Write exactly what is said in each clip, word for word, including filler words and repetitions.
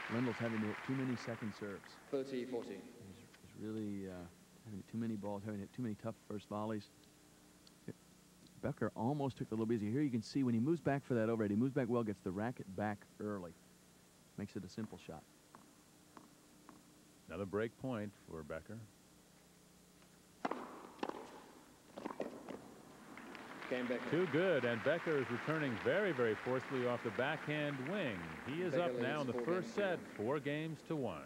Lendl's having to hit too many second serves. thirty forty. He's, he's really uh, having too many balls, having hit too many tough first volleys. Becker almost took the little easy. Here you can see when he moves back for that overhead, he moves back well, gets the racket back early. Makes it a simple shot. Another break point for Becker. Game Becker. Too good, and Becker is returning very, very forcefully off the backhand wing. He is Becker up now in the first set, games. four games to one.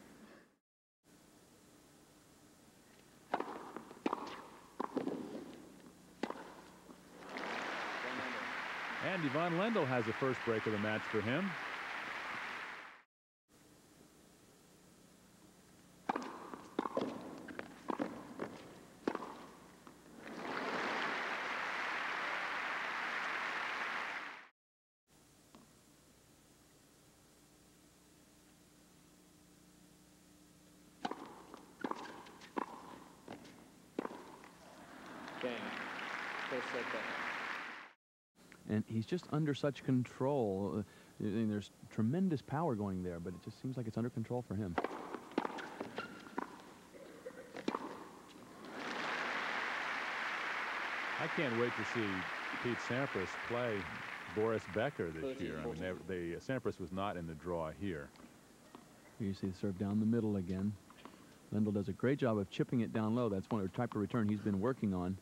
And Ivan Lendl has the first break of the match for him. Game. First set back. And he's just under such control. Uh, I mean, there's tremendous power going there, but it just seems like it's under control for him. I can't wait to see Pete Sampras play Boris Becker this year. I mean, they, they, Sampras was not in the draw here. Here you see the serve down the middle again. Lendl does a great job of chipping it down low. That's one of the type of return he's been working on.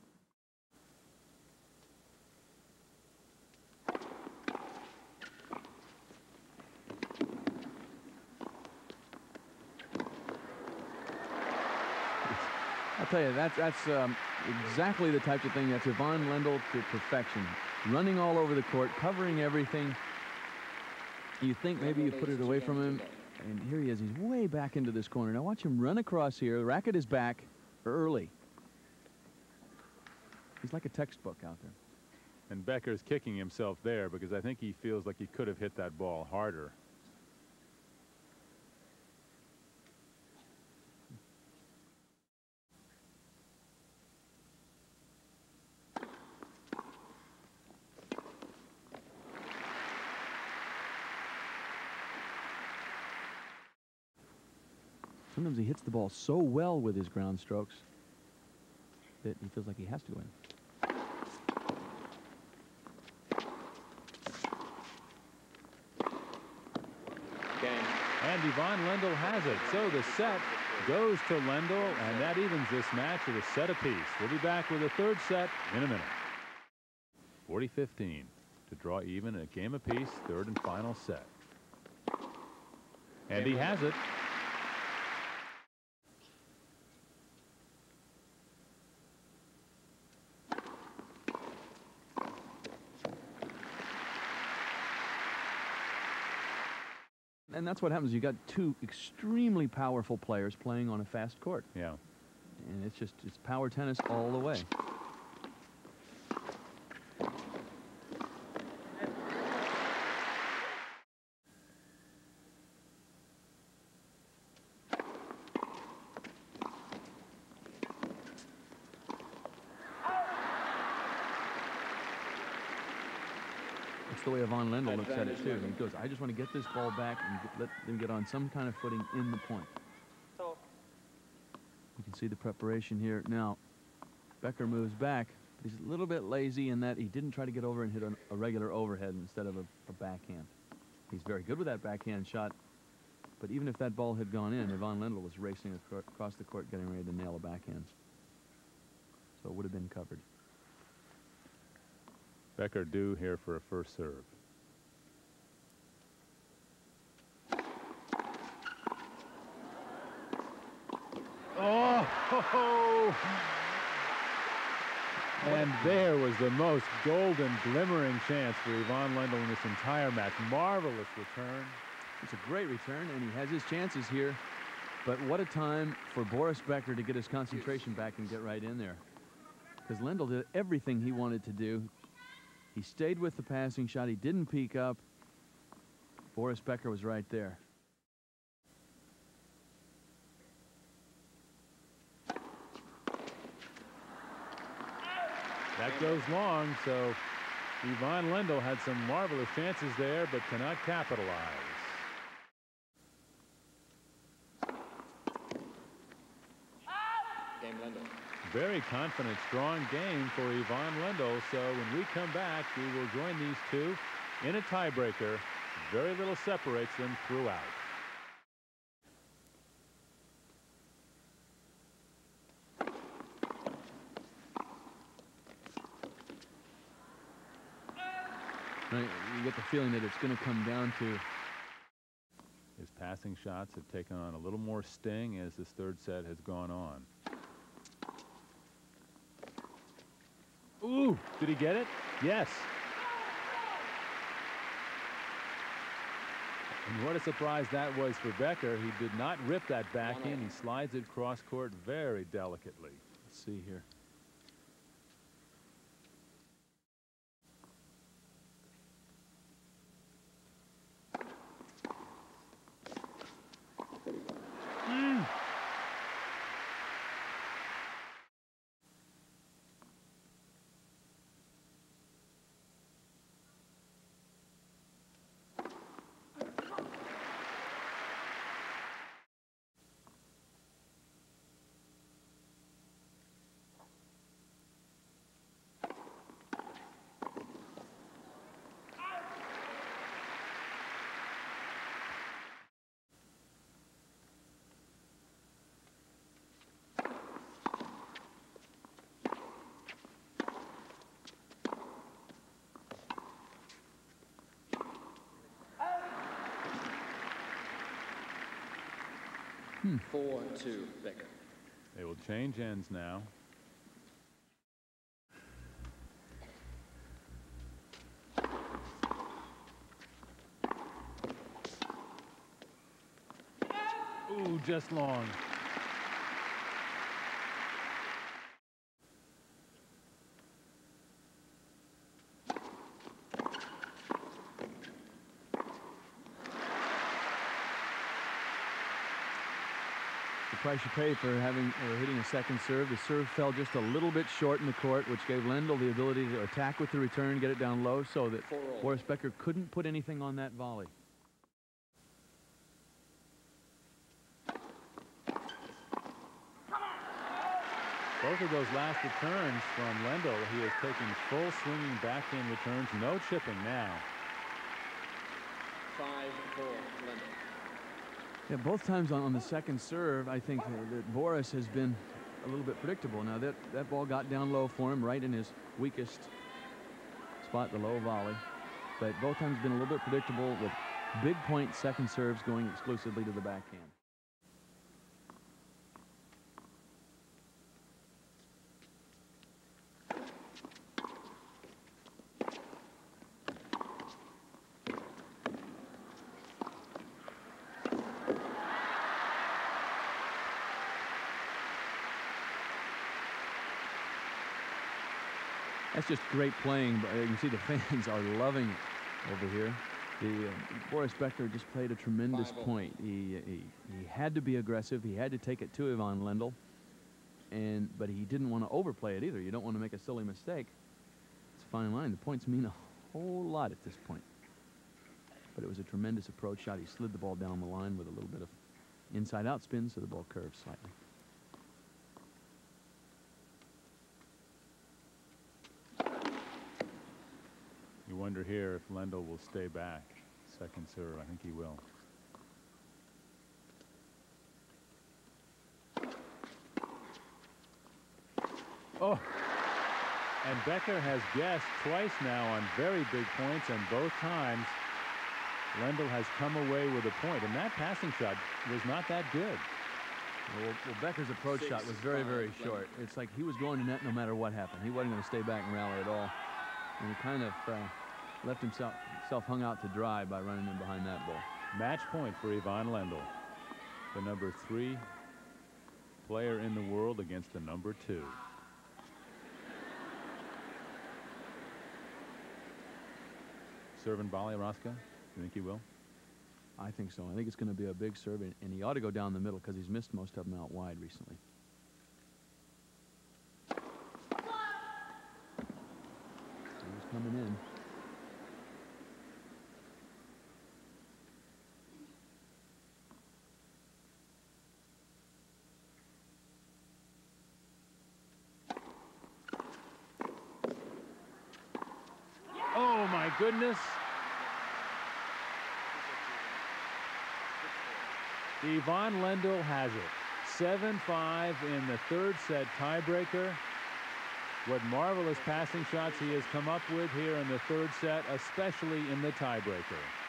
I'll tell you, that's, that's um, exactly the type of thing that's Ivan Lendl to perfection. Running all over the court, covering everything. You think maybe you put it away from him, and here he is. He's way back into this corner. Now watch him run across here. The racket is back early. He's like a textbook out there. And Becker's kicking himself there because I think he feels like he could have hit that ball harder. Sometimes he hits the ball so well with his ground strokes that he feels like he has to win. Game. And Ivan Lendl has it. So the set goes to Lendl, and that evens this match at a set apiece. We'll be back with a third set in a minute. forty fifteen to draw even a game apiece, third and final set. And he has it. And that's what happens. You got two extremely powerful players playing on a fast court. Yeah. And it's just, it's power tennis all the way. That's the way Ivan Lendl looks at it too. He goes, I just want to get this ball back and get, let them get on some kind of footing in the point. You can see the preparation here. Now, Becker moves back. He's a little bit lazy in that he didn't try to get over and hit a, a regular overhead instead of a, a backhand. He's very good with that backhand shot. But even if that ball had gone in, Ivan Lendl was racing ac across the court getting ready to nail a backhand. So it would have been covered. Becker due here for a first serve. Oh! Ho, ho. And there was the most golden, glimmering chance for Ivan Lendl in this entire match. Marvelous return. It's a great return, and he has his chances here. But what a time for Boris Becker to get his concentration back and get right in there. Because Lendl did everything he wanted to do. He stayed with the passing shot. He didn't peek up. Boris Becker was right there. That goes long, so Ivan Lendl had some marvelous chances there, but cannot capitalize. Game Lendl. Very confident, strong game for Ivan Lendl. So when we come back, we will join these two in a tiebreaker. Very little separates them throughout. You get the feeling that it's going to come down to his passing shots have taken on a little more sting as this third set has gone on. Ooh, did he get it? Yes. And what a surprise that was for Becker. He did not rip that backhand. He slides it cross court very delicately. Let's see here. Mm. Four two Becker. They will change ends now. Ooh, just long. The price you pay for having or hitting a second serve. The serve fell just a little bit short in the court, which gave Lendl the ability to attack with the return, get it down low, so that Boris Becker couldn't put anything on that volley. Both of those last returns from Lendl, he is taking full swinging backhand returns, no chipping now. Five four Lendl. Yeah, both times on, on the second serve, I think that, that Boris has been a little bit predictable. Now that that ball got down low for him, right in his weakest spot, the low volley. But both times been a little bit predictable with big point second serves going exclusively to the backhand. That's just great playing. But you can see the fans are loving it over here. The uh, Boris Becker just played a tremendous point. He, he he had to be aggressive. He had to take it to Ivan Lendl, and but he didn't want to overplay it either. You don't want to make a silly mistake. It's a fine line. The points mean a whole lot at this point. But it was a tremendous approach shot. He slid the ball down the line with a little bit of inside-out spin, so the ball curved slightly. You wonder here if Lendl will stay back. Second serve, I think he will. Oh, and Becker has guessed twice now on very big points, and both times Lendl has come away with a point, and that passing shot was not that good. Well, well Becker's approach Six, shot was very, very five, short. Lendl. It's like he was going to net no matter what happened. He wasn't going to stay back and rally at all. And he kind of uh, left himself, himself hung out to dry by running in behind that ball. Match point for Ivan Lendl, the number three player in the world against the number two. Serve and volley, Roscoe? You think he will? I think so. I think it's going to be a big serve, and he ought to go down the middle because he's missed most of them out wide recently. He's coming in. goodness. Ivan Lendl has it. seven five in the third set tiebreaker. What marvelous passing shots he has come up with here in the third set, especially in the tiebreaker.